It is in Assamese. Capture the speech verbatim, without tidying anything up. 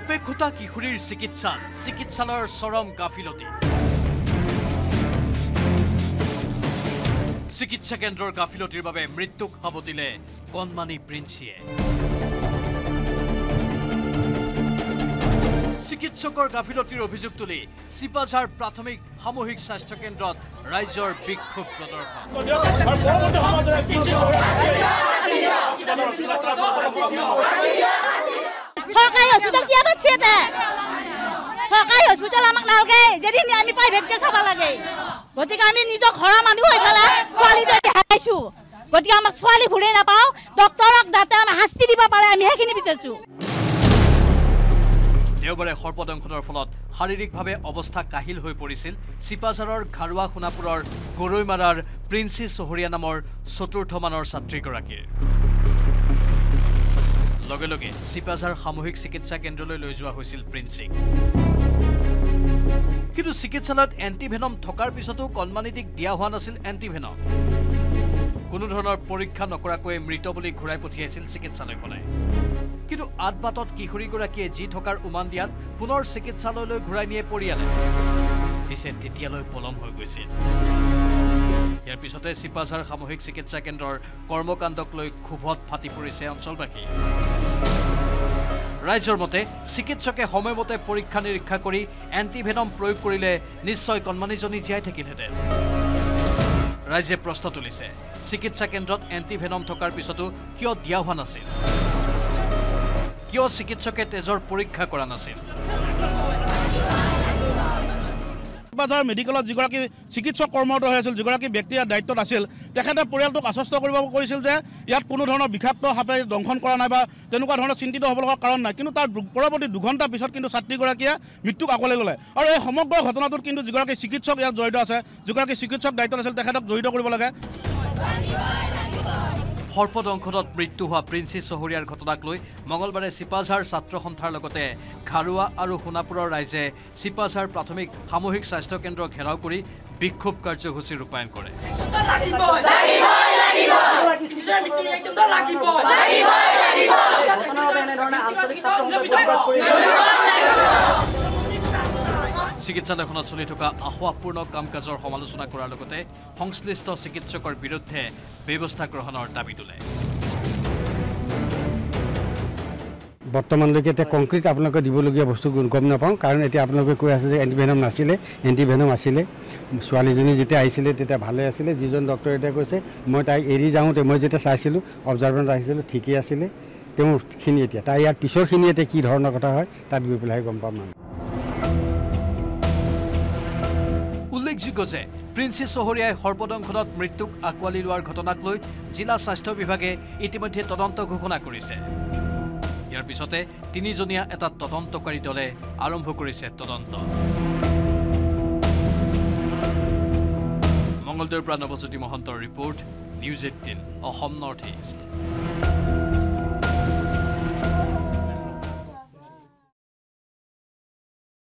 অপেক্ষতা কিশোৰীৰ চিকিৎসা চিকিৎসালয়ৰ চৰম গাফিলতি চিকিৎসা কেন্দ্ৰৰ গাফিলতিৰ বাবে মৃত্যুক সাবটিলে কণমানি প্ৰিন্সিয়ে চিকিৎসকৰ গাফিলতিৰ অভিযোগ তুলি চিপাঝাৰ প্ৰাথমিক সামূহিক স্বাস্থ্য কেন্দ্ৰত ৰাজ্যৰ বিক্ষোভ প্ৰদৰ্শন সরকারি হসপিটাল কি আবার ছেতে সরকারি হসপিটাল আমাক নালগে যেদিন আমি প্রাইভেট কে চাবা লাগে গতিকে আমি নিজ ঘৰৰ মানুহ হৈ ফেলা ছোৱালী তো দেখাইছো গতিকে আমাক ছোৱালী ঘুৰে নাপাও ডক্টৰক যাতে আমি শাস্তি দিব পাৰে আমি হেখিনি বিচাৰিছো দেওবাৰে সৰ্পদংশনৰ ফলত শাৰীৰিকভাৱে অৱস্থা কাহিল হৈ পৰিছিল চিপাঝাৰৰ ঘাৰুৱা সোণাপুৰৰ গৰৈমাৰাৰ প্ৰিন্সি চহৰীয়া নামৰ চতুৰ্থ মানৰ ছাত্ৰীগৰাকীৰ লগে লগে চিপাঝাৰ সামূহিক চিকিৎসা কেন্দ্ৰলৈ লৈ যোৱা হৈছিল প্ৰিন্সিক কিন্তু চিকিৎসালয়ত এণ্টিভেনম থকাৰ পিছতো কণমানিটিক দিয়া হোৱা নাছিল এণ্টিভেনম কোনো ধৰণৰ পৰীক্ষা নকৰাকৈ মৃত বুলি ঘূৰাই পঠিয়াইছিল চিকিৎসালয়খনে কিন্তু আদবাটত কিশোৰীগৰাকীয়ে যি থকাৰ উমান দিয়াত পুনৰ চিকিৎসালয়লৈ ঘূৰাই নিয়ে পৰিয়ালে পিছে তেতিয়ালৈ পলম হৈ গৈছিল ইয়াৰ পিছতে চিপাঝাৰ সামূহিক চিকিৎসা কেন্দ্ৰৰ কৰ্মকাণ্ডক লৈ ক্ষোভত ফাটি পৰিছে অঞ্চলবাসী ৰাজ্যৰ মতে চিকিৎসকে সময়মতে পৰীক্ষা নিৰীক্ষা কৰি এণ্টিভেনম প্ৰয়োগ কৰিলে নিশ্চয় কণমানিজনী জীয়াই থাকিলহেঁতেন ৰাজ্যে প্ৰশ্ন তুলিছে চিকিৎসা কেন্দ্ৰত এণ্টিভেনম থকাৰ পিছতো কিয় দিয়া হোৱা নাছিল কিয় চিকিৎসকে তেজৰ পৰীক্ষা কৰা নাছিল বাজাৰ মেডিকেলত যিগৰাকী চিকিৎসক কৰ্মৰত হৈ আছিল যিগৰাকী ব্যক্তিৰ দায়িত্বত আছিল তেখেতে পৰিয়ালটোক আশ্বস্ত কৰিব কৰিছিল যে ইয়াত কোনো ধৰণৰ বিষাক্ত সাপে দংশন কৰা নাই বা তেনেকুৱা ধৰণৰ চিন্তিত হ'ব লগা কাৰণ নাই কিন্তু তাৰ পৰৱৰ্তী দুঘণ্টাৰ পিছত কিন্তু ছাত্ৰীগৰাকীয়ে মৃত্যুক আকোৱালি ল'লে আৰু এই সমগ্ৰ ঘটনাটোত কিন্তু যিগৰাকী চিকিৎসক ইয়াত জড়িত আছে যিগৰাকী চিকিৎসক দায়িত্বত আছিল তেখেতক জড়িত কৰিব লাগে সৰ্পদংশনত মৃত্যু হোৱা প্ৰিন্সি চহৰীয়াৰ ঘটনাক লৈ মঙলবাৰে চিপাঝাৰ ছাত্ৰ সন্থাৰ লগতে ঘাৰুৱা আৰু সোণাপুৰৰ ৰাইজে চিপাঝাৰ প্ৰাথমিক সামূহিক স্বাস্থ্য কেন্দ্ৰ ঘেৰাও কৰি বিক্ষোভ কাৰ্যসূচী ৰূপায়ণ কৰে চিকিৎসালয়খনত চলি থকা আহ্বাপূৰ্ণ কাম কাজৰ সমালোচনা কৰাৰ লগতে সংশ্লিষ্ট চিকিৎসকৰ বিৰুদ্ধে ব্যৱস্থা গ্ৰহণৰ দাবী তোলে বৰ্তমানলৈকে এতিয়া কংক্ৰিট আপোনালোকে দিবলগীয়া বস্তু গম নাপাওঁ কাৰণ এতিয়া আপোনালোকে কৈ আছে যে এণ্টিভেনম নাছিলে এণ্টিভেনম আছিলে ছোৱালীজনী যেতিয়া আহিছিলে তেতিয়া ভালে আছিলে যিজন ডক্টৰ এতিয়া কৈছে মই তাইক এৰি যাওঁতে মই যেতিয়া চাইছিলোঁ অবজাৰ্ভেণ্ট ৰাখিছিলোঁ ঠিকেই আছিলে তেওঁৰখিনি এতিয়া তাই ইয়াৰ পিছৰখিনি এতিয়া কি ধৰণৰ কথা হয় তাত গৈ পেলাই গম পাম মানে উল্লেখযোগ্য যে প্ৰিন্সি চহৰীয়াই সৰ্পদংশনত মৃত্যুক আকোৱালি লোৱাৰ ঘটনাক লৈ জিলা স্বাস্থ্য বিভাগে ইতিমধ্যে তদন্ত ঘোষণা কৰিছে ইয়াৰ পিছতে তিনিজনীয়া এটা তদন্তকাৰী দলে আৰম্ভ কৰিছে তদন্ত মংগলদৈৰ পৰা নৱজ্যোতি মহন্তৰ report news eighteen Assam north east